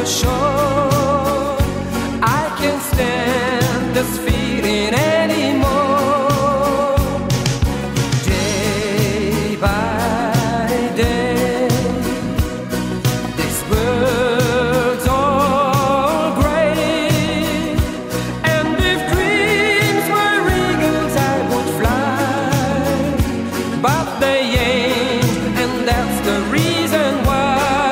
shore. I can't stand this feeling anymore. Day by day, this world's all gray, and if dreams were eagles I would fly, but they ain't, and that's the reason why.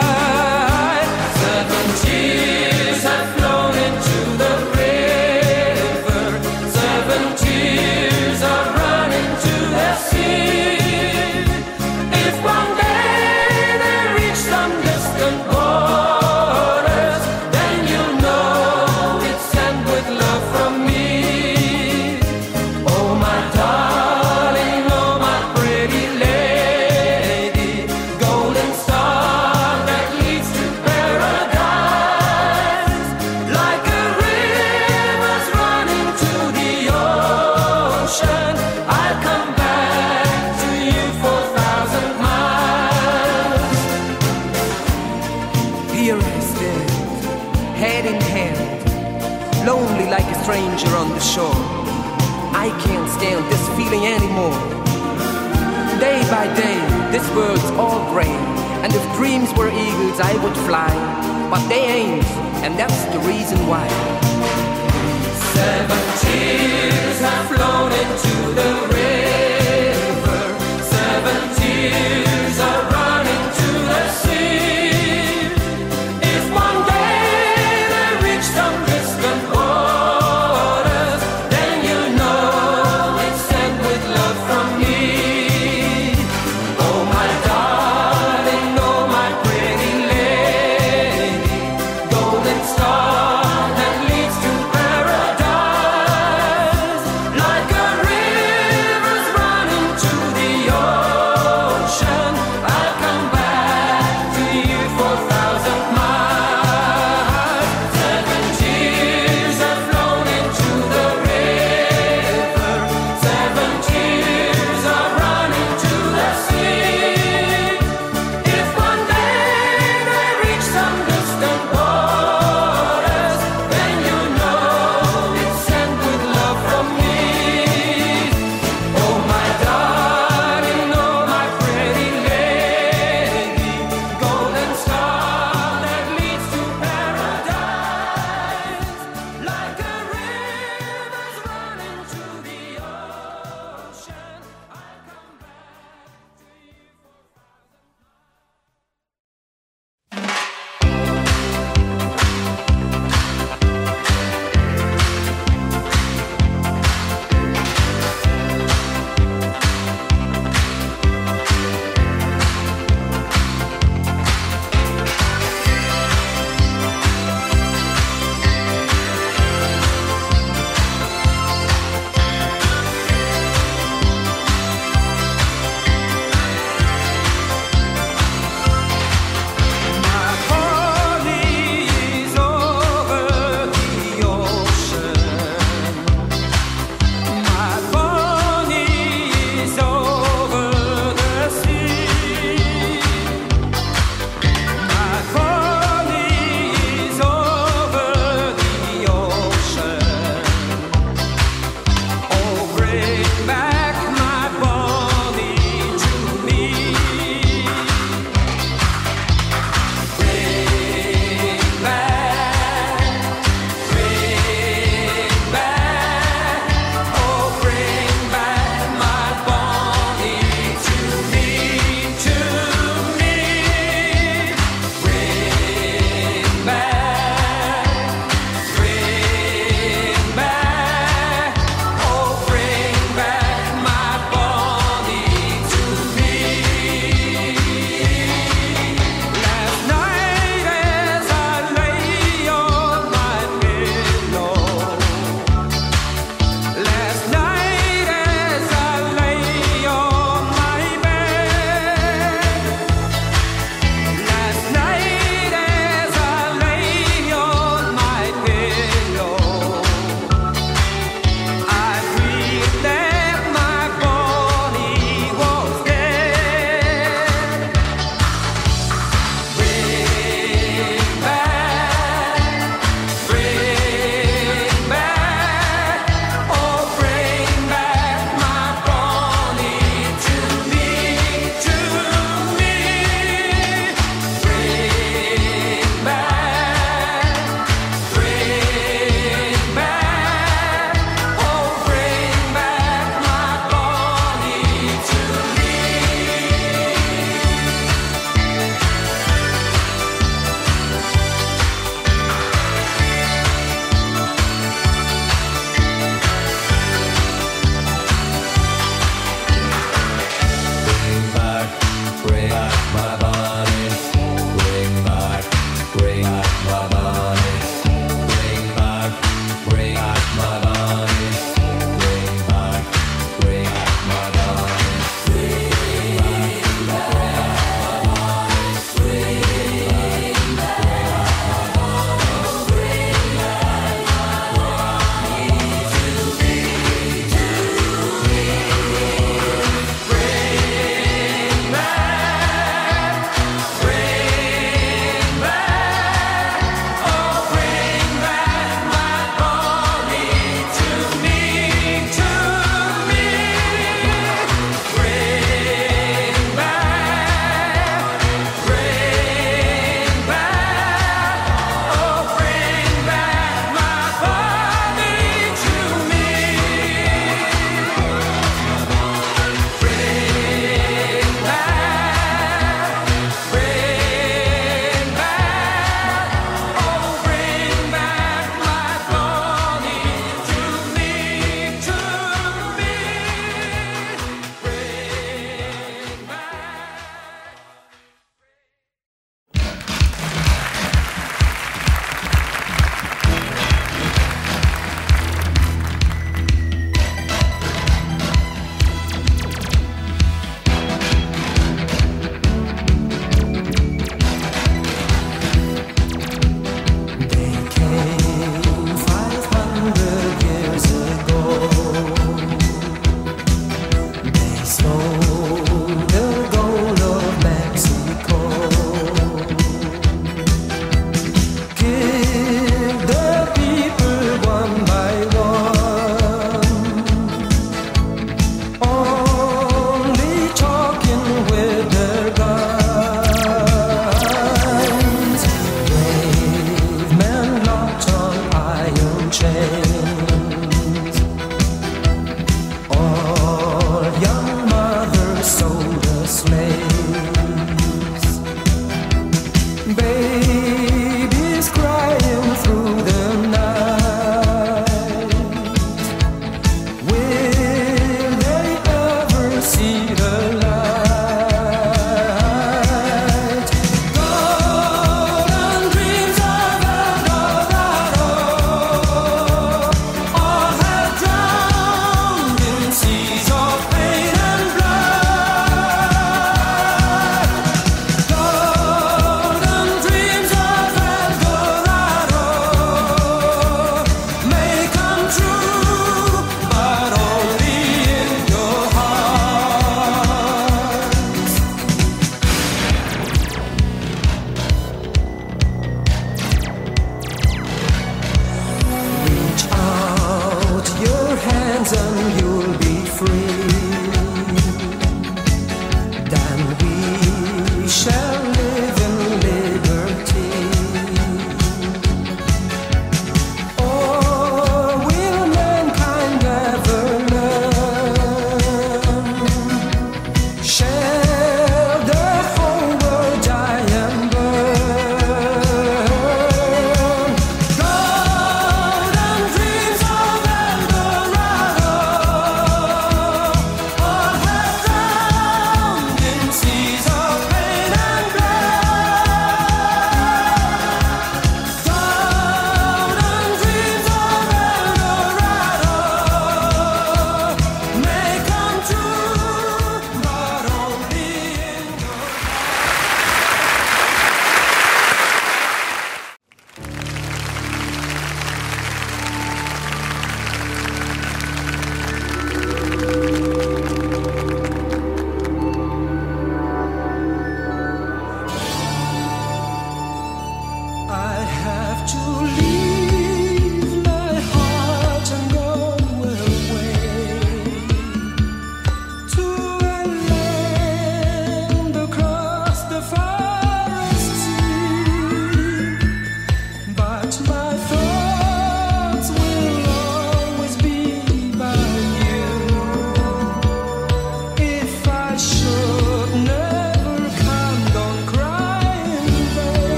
Here I stand, head in hand, lonely like a stranger on the shore. I can't stand this feeling anymore. Day by day, this world's all gray, and if dreams were eagles I would fly, but they ain't, and that's the reason why. 7 tears have flown into the river, 7 tears are running to the sea.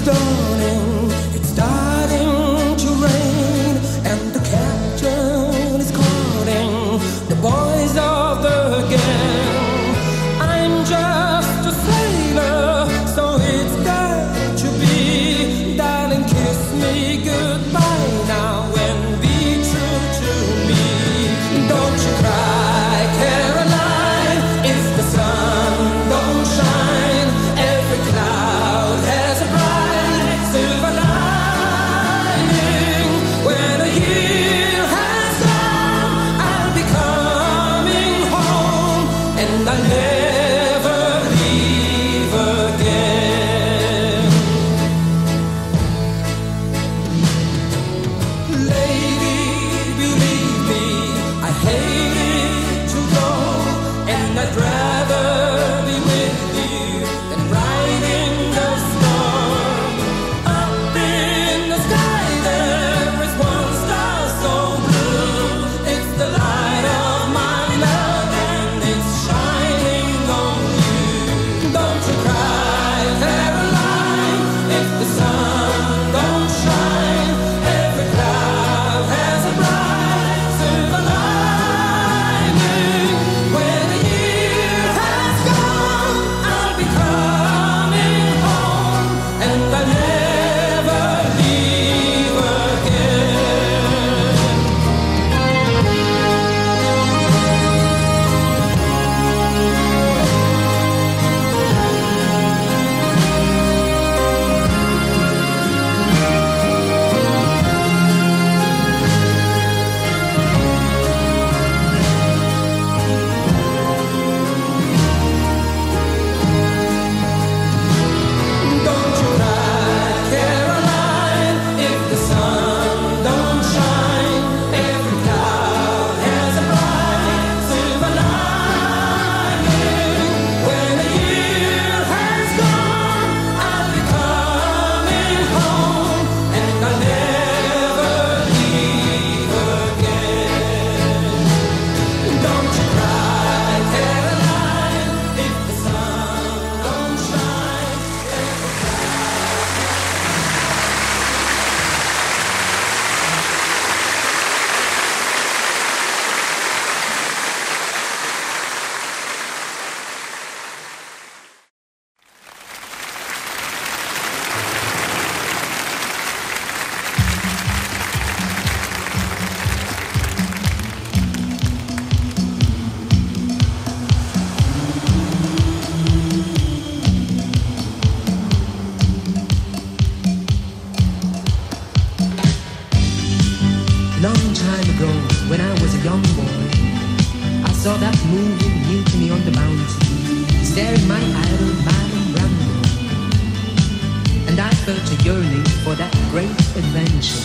saw that moving mutiny on the mountain, staring my idol Marlon Brando. And I felt a yearning for that great adventure.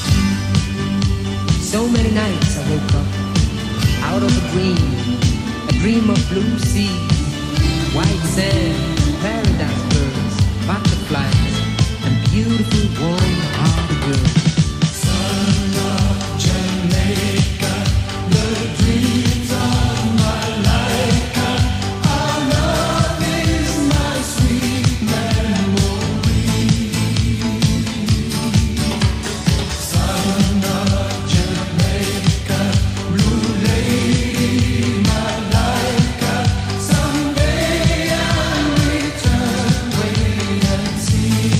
So many nights I woke up out of a dream of blue seas, white sand, paradise birds, butterflies, and beautiful warm-hearted girls. Son of Jamaica, the dreams of my life, our love is my sweet memory. Son of Jamaica, blue lady, my life, someday I'll return, wait and see.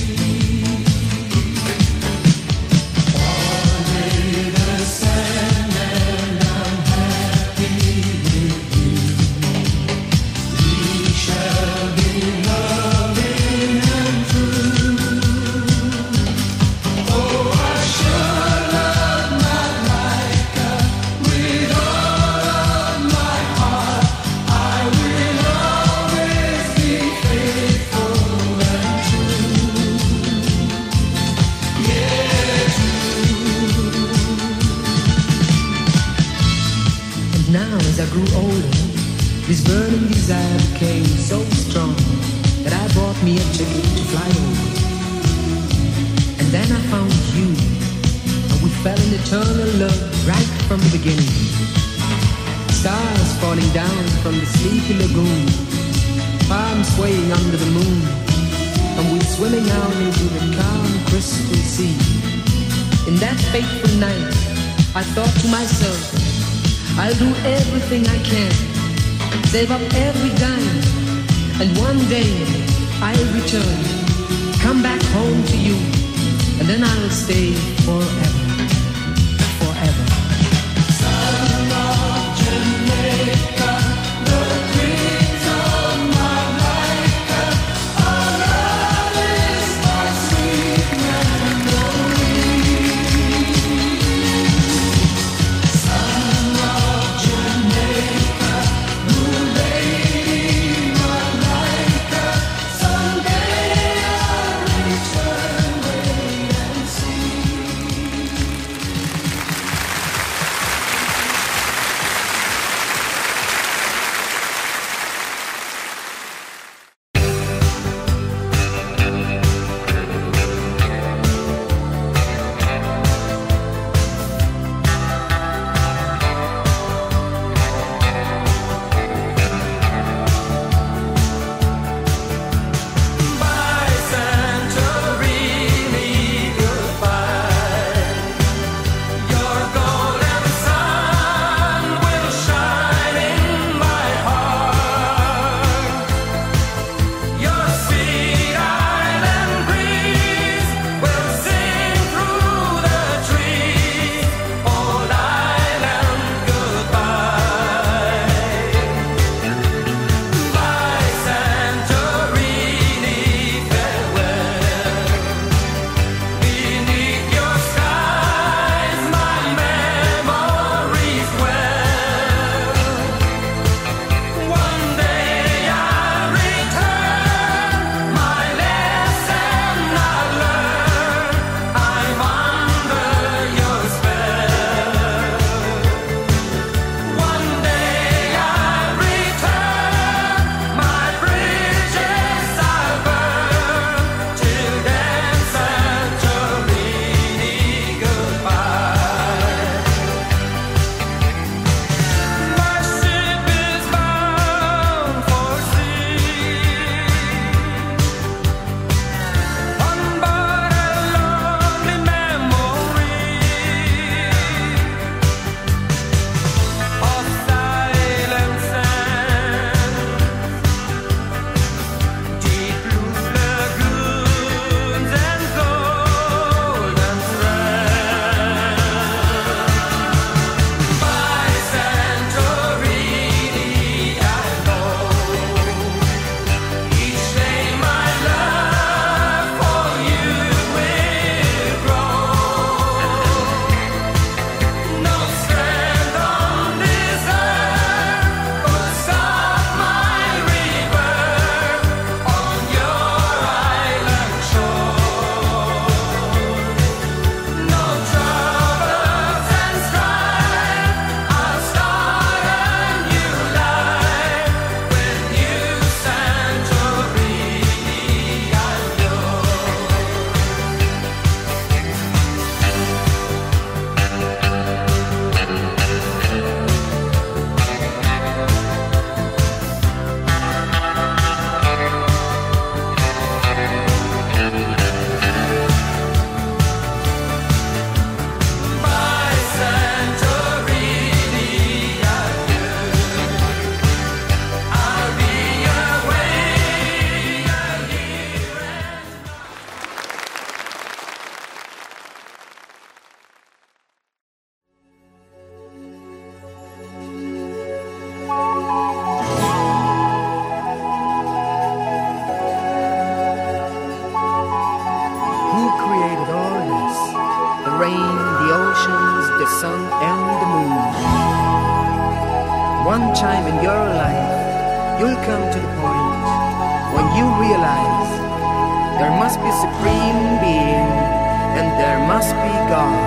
Now as I grew older, this burning desire became so strong that I bought me a ticket to fly over. And then I found you, and we fell in eternal love right from the beginning. Stars falling down from the sleepy lagoon, palms swaying under the moon, and we swimming out into the calm crystal sea. In that fateful night, I thought to myself, I'll do everything I can, save up every dime, and one day I'll return, come back home to you, and then I'll stay forever, forever. Son of Jamaica, the dreams of my life, our love is my sweet memory. Son of Jamaica, blue lady, my life, someday I'll return, wait and see. Bye, Santorini, goodbye. Your golden sun will shine in my heart. Your sweet island breeze will sing through the trees. Old island, goodbye. Bye, Santorini, farewell. Beneath your skies, my memories dwell. One day I'll return, my lesson I'll learn. I'm under your spell. One day I'll return, my bridges I'll burn. Till then, Santorini, goodbye. My ship is bound for sea, on board a lonely memory of silent sands, deep blue lagoons and golden strands. Bye, Santorini, I know each day my love for you will grow. No strand on this earth could stop my rebirth on your island shore. No troubles and strife, I'll start a new life with you, Santorini, I'm Bye, Santorini, adieu. I'll be away a year and Who created all this? The rain, the oceans, the sun, and the moon. One time in your life, you'll come to the point when you realize there must be supreme being and there must be God.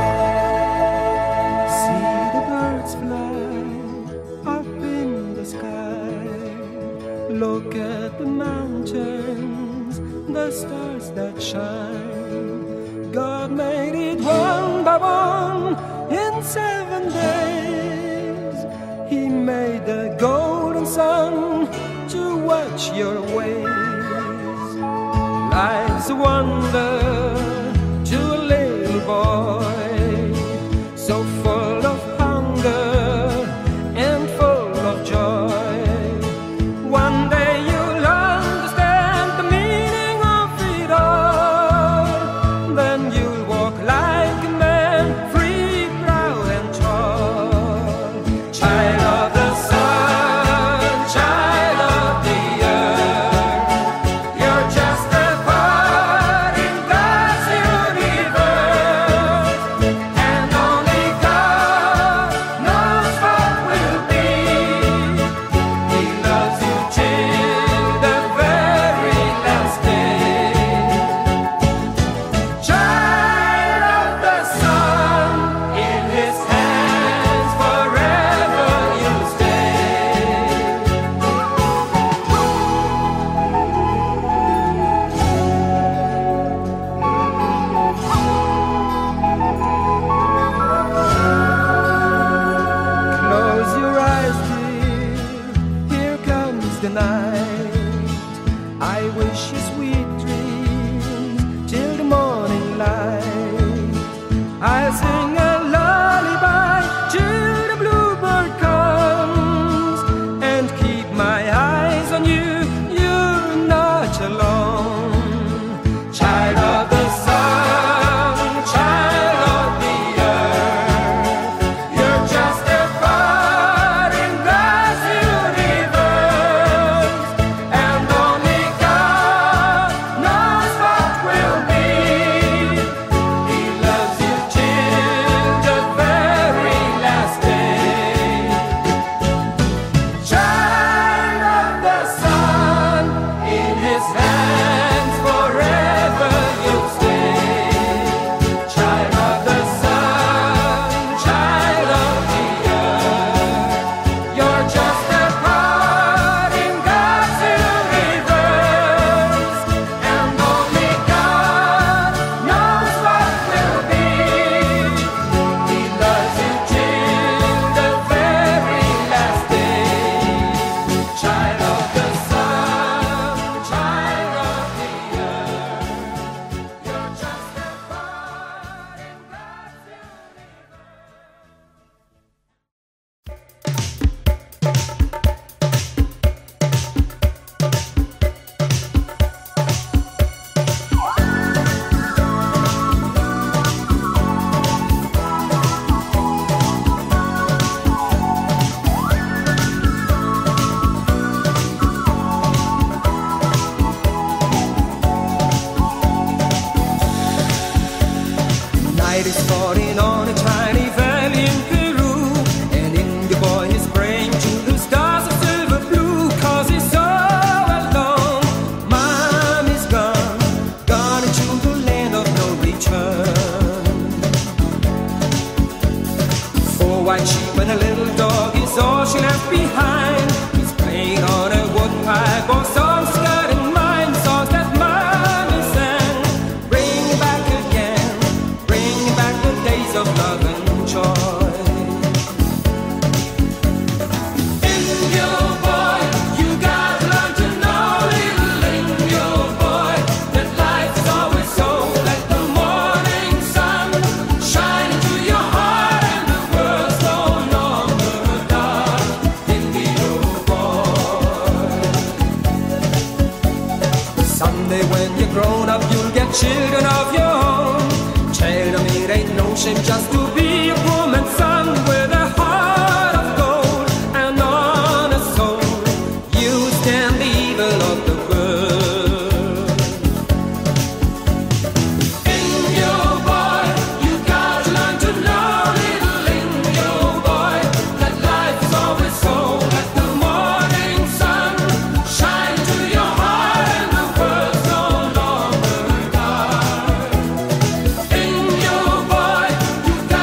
See the birds fly up in the sky. Look at the mountains, the stars that shine. God made it one by one in 7 days. He made the golden sun to watch your ways. Life's was a wonder to a little boy, so full of hunger and full of joy. One day you'll understand the meaning of it all. Then you'll walk like a man, free, proud and tall. Child of the sun, child of the earth, you're just a part in God's universe. And only God knows what will be. He loves you till the very last day. Child of the sun, in His hands forever you'll stay. Close your eyes, dear, here comes the night. I wish you sweet dreams till the morning light. I'll sing a lullaby till the bluebird comes, and keep my eyes on you, you're not alone. Child of the sun, child of the earth, you're just a part in God's universe. And only God knows what will be. He loves you till the very last day. Child of the sun, in His hands forever you'll stay. Child of the sun, child of the earth, you're just a part in God's universe. And only God knows what will be. He loves you till the very last day. Child of the sun, child of the earth, you're just a part in God's Night is falling on a tiny valley in Peru, and India boy is praying to the stars of silver blue, 'cause he's so alone. Mom is gone, gone into the land of no return. 4 white sheep and a little dog is all she left behind. He's playing on a woodpipe or songs he's got in mind, songs that Mommy sang. Bring back again, bring back the days of love and joy. Indio boy, you gotta learn to know, little Indio boy, that life is always so. Let the morning sun shine into your heart, and the world's no longer dark. Indio boy. Someday when you're grown up, you'll get children of your own. Tell them it ain't no shame just to be a poor man's son with a heart of gold and honest soul. You stand the evil of the world. Indio boy, you gotta learn to know, little Indio boy, that life is always so. Let the morning sun shine to your heart, and the world's no longer dark. Indio boy, you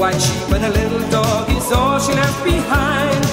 white sheep and a little dog is all she left behind.